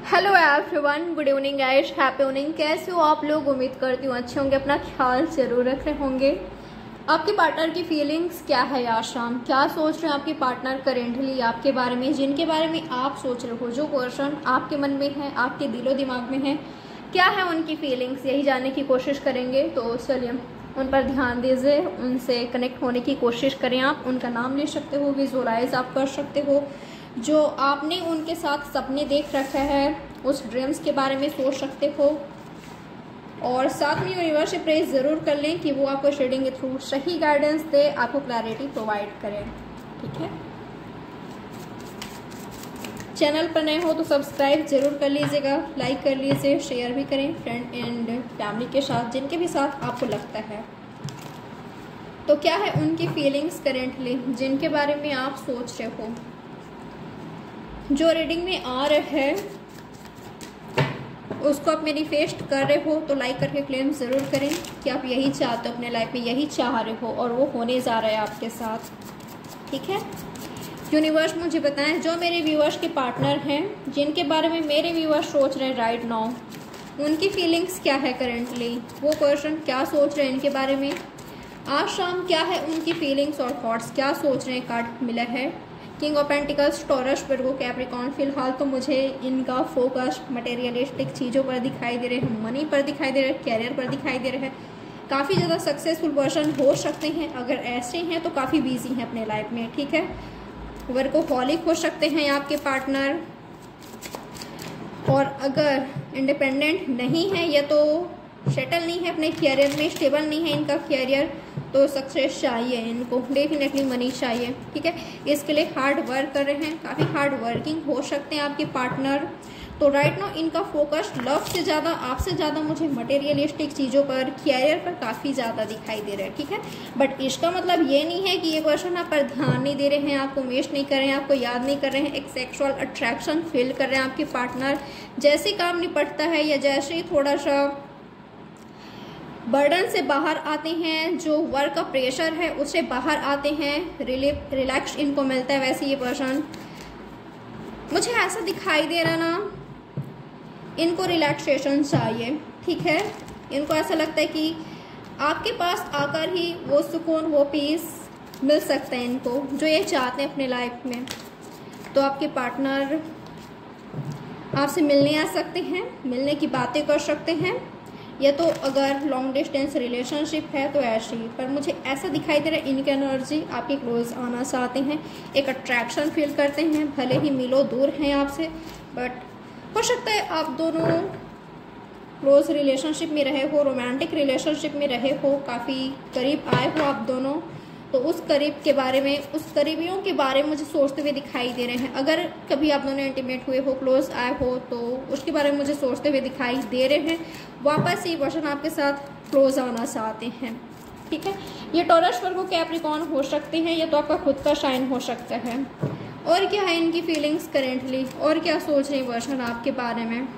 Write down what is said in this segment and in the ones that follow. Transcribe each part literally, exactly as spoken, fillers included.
Hello everyone, good evening guys, happy evening. कैसे हो आप लोग? उम्मीद करती हूँ अच्छे होंगे, अपना ख्याल जरूर रख रहे होंगे। आपके पार्टनर की फीलिंग्स क्या है आज शाम? क्या सोच रहे हैं आपके पार्टनर करेंटली आपके बारे में, जिनके बारे में आप सोच रहे हो, जो पर्सन आपके मन में है, आपके दिलो दिमाग में है, क्या है उनकी फीलिंग्स, यही जानने की कोशिश करेंगे। तो चलिए उन पर ध्यान दीजिए, उनसे कनेक्ट होने की कोशिश करें। आप उनका नाम ले सकते हो, विजुअलाइज आप कर सकते हो, जो आपने उनके साथ सपने देख रखा है उस ड्रीम्स के बारे में सोच सकते हो। और साथ में यूनिवर्स से प्रेज ज़रूर कर लें कि वो आपको रीडिंग के थ्रू सही गाइडेंस दे, आपको क्लैरिटी प्रोवाइड करें। ठीक है, चैनल पर नए हो तो सब्सक्राइब जरूर कर लीजिएगा, लाइक कर लीजिए, शेयर भी करें फ्रेंड एंड फैमिली के साथ, जिनके भी साथ आपको लगता है। तो क्या है उनकी फीलिंग्स करेंटली, जिनके बारे में आप सोच रहे हो, जो रीडिंग में आ रहे हैं उसको आप मैनिफेस्ट कर रहे हो तो लाइक करके क्लेम ज़रूर करें कि आप यही चाहते हो अपने लाइफ में, यही चाह रहे हो और वो होने जा रहा है आपके साथ। ठीक है, यूनिवर्स मुझे बताएं, जो मेरे व्यूअर्स के पार्टनर हैं, जिनके बारे में मेरे व्यूअर्स सोच रहे हैं राइट नाउ, उनकी फीलिंग्स क्या है करेंटली, वो पर्सन क्या सोच रहे हैं इनके बारे में आज शाम, क्या है उनकी फीलिंग्स और थॉट्स, क्या सोच रहे हैं। कार्ड मिला है king of pentacles, Taurus, Virgo, Capricorn. फिलहाल तो मुझे इनका फोकस मटेरियलिस्टिक चीज़ों पर दिखाई दे रहे हैं, मनी पर दिखाई दे रहे हैं, कैरियर पर दिखाई दे रहे हैं। काफ़ी ज़्यादा सक्सेसफुल पर्सन हो सकते हैं, अगर ऐसे हैं तो काफ़ी बिजी हैं अपने लाइफ में। ठीक है, वर्कोहॉलिक हो सकते हैं आपके पार्टनर, और अगर इंडिपेंडेंट नहीं है या तो सेटल नहीं है अपने कैरियर में, स्टेबल नहीं है इनका कैरियर, तो सक्सेस चाहिए इनको, डेफिनेटली मनी चाहिए। ठीक है, इसके लिए हार्ड वर्क कर रहे हैं, काफ़ी हार्ड वर्किंग हो सकते हैं आपके पार्टनर। तो राइट नाउ इनका फोकस लव से ज़्यादा, आपसे ज़्यादा मुझे मटेरियलिस्टिक चीज़ों पर, कैरियर पर काफ़ी ज़्यादा दिखाई दे रहा है। ठीक है, बट इसका मतलब ये नहीं है कि ये पर्सन आप पर ध्यान नहीं दे रहे हैं, आपको मिस नहीं कर रहे हैं, आपको याद नहीं कर रहे हैं। एक सेक्सुअल अट्रैक्शन फील कर रहे हैं आपके पार्टनर। जैसे काम निपटता है या जैसे ही थोड़ा सा बर्डन से बाहर आते हैं, जो वर्क का प्रेशर है उससे बाहर आते हैं, रिलीफ रिलैक्स इनको मिलता है। वैसे ये पर्सन मुझे ऐसा दिखाई दे रहा ना, इनको रिलैक्सेशन चाहिए। ठीक है, इनको ऐसा लगता है कि आपके पास आकर ही वो सुकून, वो पीस मिल सकता है इनको, जो ये चाहते हैं अपने लाइफ में। तो आपके पार्टनर आपसे मिलने आ सकते हैं, मिलने की बातें कर सकते हैं, या तो अगर लॉन्ग डिस्टेंस रिलेशनशिप है तो ऐसे ही। पर मुझे ऐसा दिखाई दे रहा है इनकी एनर्जी आपके क्लोज आना चाहते हैं, एक अट्रैक्शन फील करते हैं, भले ही मिलो दूर हैं आपसे, बट हो सकता है आप दोनों क्लोज रिलेशनशिप में रहे हो, रोमांटिक रिलेशनशिप में रहे हो, काफ़ी करीब आए हो आप दोनों। तो उस करीब के बारे में, उस करीबियों के बारे में मुझे सोचते हुए दिखाई दे रहे हैं। अगर कभी आप दोनों इंटीमेट हुए हो, क्लोज आए हो, तो उसके बारे में मुझे सोचते हुए दिखाई दे रहे हैं। वापस ये पर्सन आपके साथ क्लोज आना चाहते हैं। ठीक है, ये टॉरस, वर्गो, कैप्रिकॉर्न हो सकते हैं, या तो आपका खुद का साइन हो सकता है। और क्या है इनकी फीलिंग्स करेंटली, और क्या सोच रहे हैं पर्सन आपके बारे में।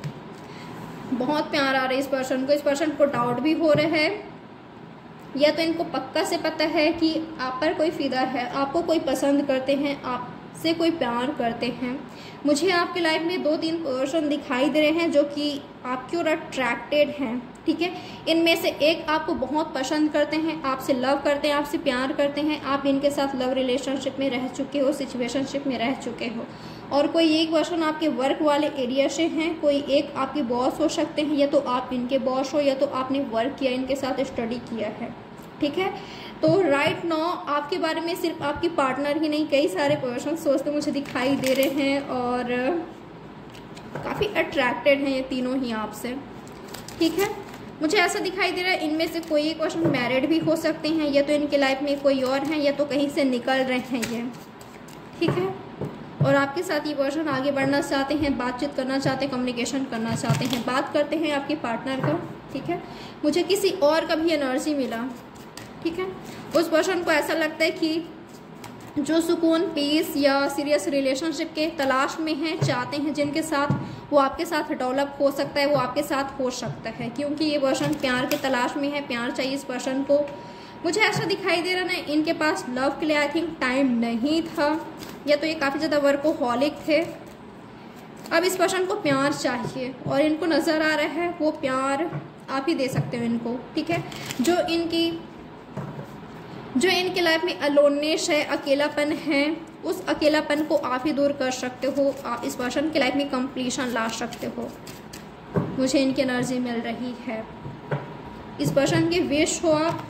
बहुत प्यार आ रहा है इस पर्सन को, इस पर्सन को डाउट भी हो रहा है, या तो इनको पक्का से पता है कि आप पर कोई फिदा है, आपको कोई पसंद करते हैं, आपसे कोई प्यार करते हैं। मुझे आपके लाइफ में दो तीन पर्सन दिखाई दे रहे हैं जो कि आपकी ओर अट्रैक्टेड हैं। ठीक है, इनमें से एक आपको बहुत पसंद करते हैं, आपसे लव करते हैं, आपसे प्यार करते हैं, आप इनके साथ लव रिलेशनशिप में रह चुके हो, सिचुएशनशिप में रह चुके हो। और कोई एक पर्सन आपके वर्क वाले एरिया से हैं, कोई एक आपके बॉस हो सकते हैं, या तो आप इनके बॉस हो, या तो आपने वर्क किया, इनके साथ स्टडी किया है। ठीक है, तो राइट नाउ आपके बारे में सिर्फ आपकी पार्टनर ही नहीं, कई सारे पर्सन सोचते मुझे दिखाई दे रहे हैं, और काफ़ी अट्रैक्टेड हैं ये तीनों ही आपसे। ठीक है, मुझे ऐसा दिखाई दे रहा है इनमें से कोई एक पर्सन मैरिड भी हो सकते हैं, या तो इनके लाइफ में कोई और हैं, या तो कहीं से निकल रहे हैं ये। ठीक है, और आपके साथ ये पर्सन आगे बढ़ना चाहते हैं, बातचीत करना चाहते हैं, कम्युनिकेशन करना चाहते हैं, बात करते हैं आपके पार्टनर का। ठीक है, मुझे किसी और का भी एनर्जी मिला। ठीक है, उस पर्सन को ऐसा लगता है कि जो सुकून, पीस या सीरियस रिलेशनशिप के तलाश में हैं, चाहते हैं, जिनके साथ वो आपके साथ डेवलप हो सकता है, वो आपके साथ हो सकता है, क्योंकि ये पर्सन प्यार के तलाश में है, प्यार चाहिए इस पर्सन को। मुझे ऐसा दिखाई दे रहा ना, इनके पास लव के लिए आई थिंक टाइम नहीं था, या तो ये काफ़ी ज़्यादा वर्कोहॉलिक थे। अब इस पर्सन को प्यार चाहिए और इनको नज़र आ रहा है वो प्यार आप ही दे सकते हो इनको, ठीक है। जो इनकी जो इनकी लाइफ में अलोननेस है, अकेलापन है, उस अकेलापन को आप ही दूर कर सकते हो। आप इस पर्सन की लाइफ में कंप्लीशन ला सकते हो। मुझे इनकी एनर्जी मिल रही है। इस पर्सन की विश हो आप,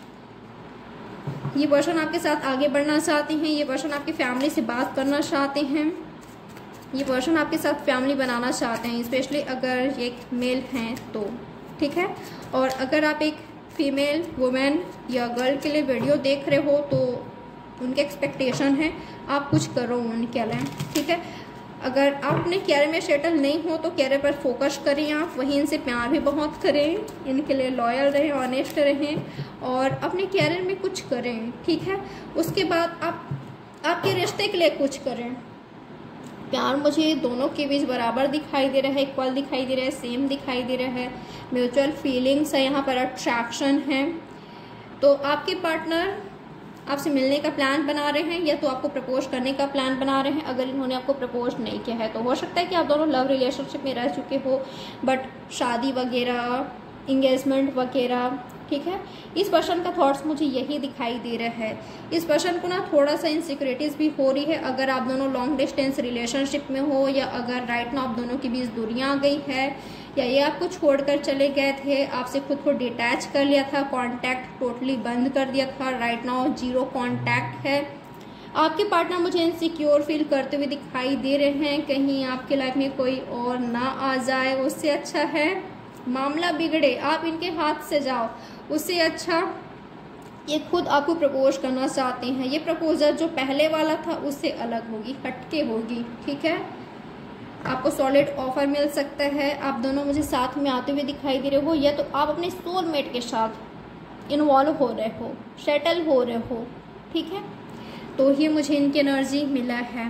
ये पर्सन आपके साथ आगे बढ़ना चाहते हैं, ये पर्सन आपकी फैमिली से बात करना चाहते हैं, ये पर्सन आपके साथ फैमिली बनाना चाहते हैं, स्पेशली अगर एक मेल हैं तो, ठीक है। और अगर आप एक फीमेल वुमेन या गर्ल के लिए वीडियो देख रहे हो तो उनके एक्सपेक्टेशन है आप कुछ करो उनके लिए, ठीक है। अगर आप अपने कैरियर में सेटल नहीं हो तो कैरियर पर फोकस करें आप, वहीं इनसे प्यार भी बहुत करें, इनके लिए लॉयल रहें, ऑनेस्ट रहें और अपने कैरियर में कुछ करें, ठीक है। उसके बाद आप आपके रिश्ते के लिए कुछ करें। प्यार मुझे दोनों के बीच बराबर दिखाई दे रहा है, इक्वल दिखाई दे रहा है, सेम दिखाई दे रहा है, म्यूचुअल फीलिंग्स है, यहाँ पर अट्रैक्शन है। तो आपके पार्टनर आपसे मिलने का प्लान बना रहे हैं या तो आपको प्रपोज करने का प्लान बना रहे हैं। अगर इन्होंने आपको प्रपोज नहीं किया है तो हो सकता है कि आप दोनों लव रिलेशनशिप में रह चुके हो, बट शादी वगैरह, इंगेजमेंट वगैरह, ठीक है। इस पर्सन का थॉट्स मुझे यही दिखाई दे रहा है। इस पर्सन को ना थोड़ा सा इनसिक्योरिटीज भी हो रही है। अगर आप दोनों लॉन्ग डिस्टेंस रिलेशनशिप में हो या अगर राइट नाउ आप दोनों के बीच दूरियां आ गई है या ये आपको छोड़कर चले गए थे, आपसे खुद को डिटैच कर लिया था, कांटेक्ट टोटली बंद कर दिया था, राइट नाउ जीरो कांटेक्ट है। आपके पार्टनर मुझे इनसिक्योर फील करते हुए दिखाई दे रहे हैं, कहीं आपके लाइफ में कोई और ना आ जाए, उससे अच्छा है मामला बिगड़े, आप इनके हाथ से जाओ, उससे अच्छा ये खुद आपको प्रपोज करना चाहते हैं। ये प्रपोजल जो पहले वाला था उससे अलग होगी, हटके होगी, ठीक है। आपको सॉलिड ऑफर मिल सकता है। आप दोनों मुझे साथ में आते हुए दिखाई दे रहे हो या तो आप अपने सोलमेट के साथ इन्वॉल्व हो रहे हो, सेटल हो रहे हो, ठीक है। तो ये मुझे इनकी एनर्जी मिला है।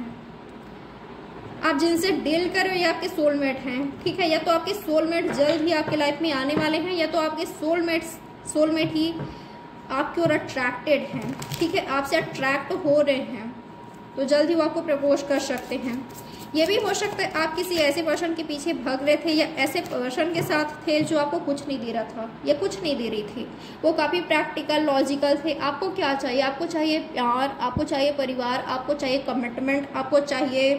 आप जिनसे डील कर रहे हो ये आपके सोलमेट हैं, ठीक है। या तो आपके सोलमेट जल्द ही आपके लाइफ में आने वाले हैं या तो आपके सोलमेट सोलमेट ही आपकी ओर अट्रैक्टेड हैं, ठीक है, आपसे अट्रैक्ट हो रहे हैं, तो जल्द ही वो आपको प्रपोज कर सकते हैं। ये भी हो सकता है आप किसी ऐसे पर्सन के पीछे भाग रहे थे या ऐसे पर्सन के साथ थे जो आपको कुछ नहीं दे रहा था या कुछ नहीं दे रही थी। वो काफ़ी प्रैक्टिकल, लॉजिकल थे। आपको क्या चाहिए? आपको चाहिए प्यार, आपको चाहिए परिवार, आपको चाहिए कमिटमेंट, आपको चाहिए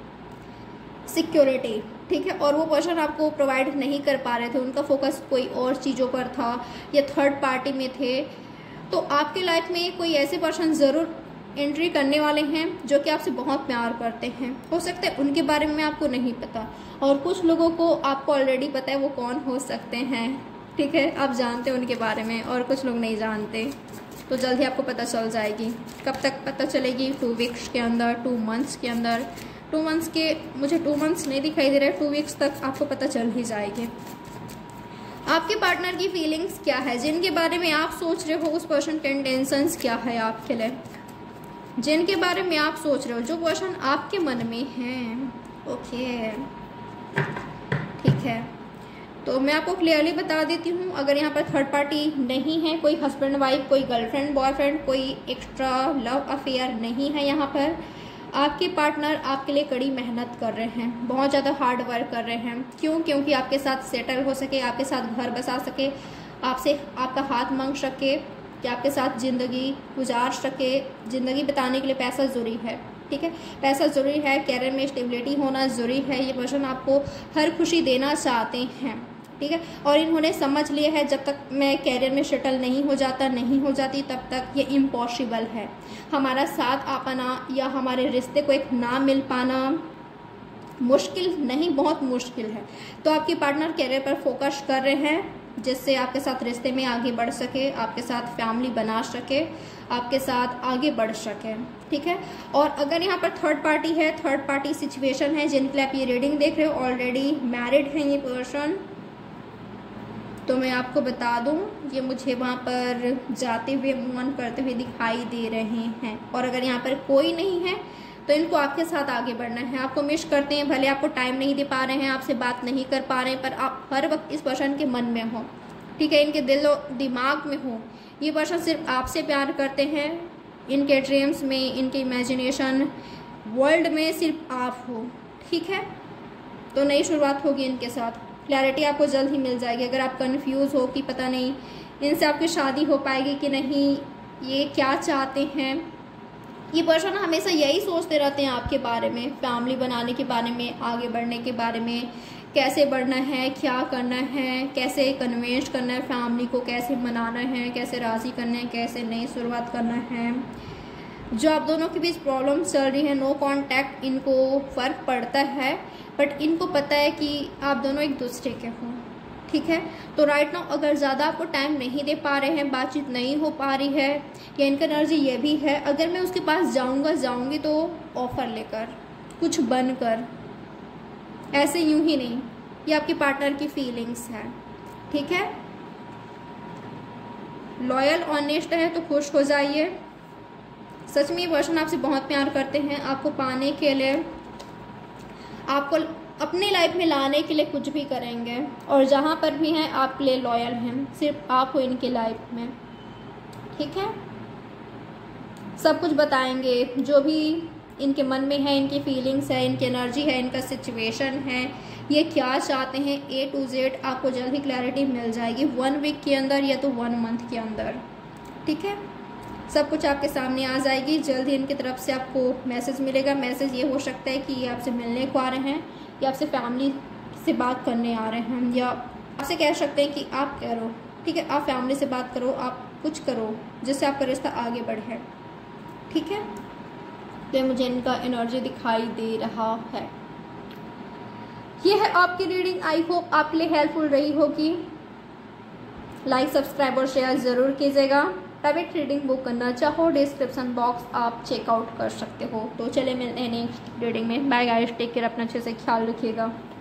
सिक्योरिटी, ठीक है। और वो पर्सन आपको प्रोवाइड नहीं कर पा रहे थे, उनका फोकस कोई और चीज़ों पर था या थर्ड पार्टी में थे। तो आपके लाइफ में कोई ऐसे पर्सन ज़रूर एंट्री करने वाले हैं जो कि आपसे बहुत प्यार करते हैं। हो सकता है उनके बारे में आपको नहीं पता और कुछ लोगों को आपको ऑलरेडी पता है वो कौन हो सकते हैं, ठीक है। आप जानते हो उनके बारे में और कुछ लोग नहीं जानते, तो जल्द ही आपको पता चल जाएगी। कब तक पता चलेगी? टू वीक्स के अंदर, टू मंथ्स के अंदर। टू मंथ्स के मुझे टू मंथ्स नहीं दिखाई दे रहा है, टू वीक्स तक आपको पता चल ही जाएगी। आपके पार्टनर की फीलिंग्स क्या है, जिनके बारे में आप सोच रहे हो उस पर्सन के इंटेंशंस क्या है आपके लिए, जिनके बारे में आप सोच रहे हो, जो पर्सन आपके मन में है। ओके, ठीक है। तो मैं आपको क्लियरली बता देती हूँ, अगर यहाँ पर थर्ड पार्टी नहीं है, कोई हस्बैंड वाइफ, कोई गर्लफ्रेंड बॉयफ्रेंड, कोई एक्स्ट्रा लव अफेयर नहीं है, यहाँ पर आपके पार्टनर आपके लिए कड़ी मेहनत कर रहे हैं, बहुत ज़्यादा हार्ड वर्क कर रहे हैं। क्यों? क्योंकि आपके साथ सेटल हो सके, आपके साथ घर बसा सके, आपसे आपका हाथ मांग सके, कि आपके साथ ज़िंदगी गुजार सके। ज़िंदगी बिताने के लिए पैसा ज़रूरी है, ठीक है, पैसा ज़रूरी है, कैरियर में स्टेबिलिटी होना ज़रूरी है। ये पर्सन आपको हर खुशी देना चाहते हैं, ठीक है। और इन्होंने समझ लिया है जब तक मैं कैरियर में सेटल नहीं हो जाता नहीं हो जाती तब तक ये इम्पॉसिबल है। हमारा साथ आ पाना या हमारे रिश्ते को एक नाम मिल पाना मुश्किल नहीं, बहुत मुश्किल है। तो आपके पार्टनर कैरियर पर फोकस कर रहे हैं जिससे आपके साथ रिश्ते में आगे बढ़ सके, आपके साथ फैमिली बना सके, आपके साथ आगे बढ़ सके, ठीक है। और अगर यहाँ पर थर्ड पार्टी है, थर्ड पार्टी सिचुएशन है, जिनके लिए आप ये रीडिंग देख रहे हो ऑलरेडी मैरिड हैं ये पर्सन, तो मैं आपको बता दूं ये मुझे वहाँ पर जाते हुए मूव ऑन करते हुए दिखाई दे रहे हैं। और अगर यहाँ पर कोई नहीं है तो इनको आपके साथ आगे बढ़ना है। आपको मिस करते हैं, भले आपको टाइम नहीं दे पा रहे हैं, आपसे बात नहीं कर पा रहे हैं, पर आप हर वक्त इस पर्सन के मन में हो, ठीक है, इनके दिल और दिमाग में हो। ये पर्सन सिर्फ आपसे प्यार करते हैं, इनके ड्रीम्स में, इनके इमेजिनेशन वर्ल्ड में सिर्फ आप हो, ठीक है। तो नई शुरुआत होगी इनके साथ। क्लैरिटी आपको जल्द ही मिल जाएगी। अगर आप कंफ्यूज हो कि पता नहीं इनसे आपकी शादी हो पाएगी कि नहीं, ये क्या चाहते हैं, ये पर्सन हमेशा यही सोचते रहते हैं आपके बारे में, फैमिली बनाने के बारे में, आगे बढ़ने के बारे में, कैसे बढ़ना है, क्या करना है, कैसे कन्विंस करना है फैमिली को, कैसे मनाना है, कैसे राज़ी करना है, कैसे नई शुरुआत करना है। जो आप दोनों के बीच प्रॉब्लम चल रही है, नो कांटेक्ट, इनको फ़र्क पड़ता है, बट इनको पता है कि आप दोनों एक दूसरे के हों, ठीक है। तो राइट नाउ अगर ज़्यादा आपको टाइम नहीं दे पा रहे हैं, बातचीत नहीं हो पा रही है, या इनका एनर्जी ये भी है अगर मैं उसके पास जाऊंगा जाऊंगी तो ऑफर लेकर, कुछ बनकर, ऐसे यूं ही नहीं। ये आपके पार्टनर की फीलिंग्स है, ठीक है। लॉयल ऑनेस्ट है तो खुश हो जाइए। सच में ये पर्सन आपसे बहुत प्यार करते हैं। आपको पाने के लिए, आपको अपनी लाइफ में लाने के लिए कुछ भी करेंगे, और जहाँ पर भी हैं आपके लिए लॉयल हैं। सिर्फ आप हो इनकी लाइफ में, ठीक है। सब कुछ बताएंगे जो भी इनके मन में है, इनकी फीलिंग्स है, इनकी एनर्जी है, इनका सिचुएशन है, ये क्या चाहते हैं, ए टू जेड आपको जल्द ही क्लैरिटी मिल जाएगी, वन वीक के अंदर या तो वन मंथ के अंदर, ठीक है। सब कुछ आपके सामने आ जाएगी। जल्द ही इनकी तरफ से आपको मैसेज मिलेगा। मैसेज ये हो सकता है कि ये आपसे मिलने को आ रहे हैं, या आपसे फैमिली से बात करने आ रहे हैं, या आपसे कह सकते हैं कि आप करो, ठीक है, आप फैमिली से बात करो, आप कुछ करो जिससे आपका रिश्ता आगे बढ़े, ठीक है। तो मुझे इनका एनर्जी दिखाई दे रहा है। ये है आपकी रीडिंग। आई होप आपके लिए हेल्पफुल रही होगी। लाइक, सब्सक्राइब और शेयर ज़रूर कीजिएगा। प्राइवेट रीडिंग बुक करना चाहो डिस्क्रिप्शन बॉक्स आप चेकआउट कर सकते हो। तो चले मिलते हैं नेक्स्ट रीडिंग में। बाय गाइस, टेक केयर, अपना अच्छे से ख्याल रखिएगा।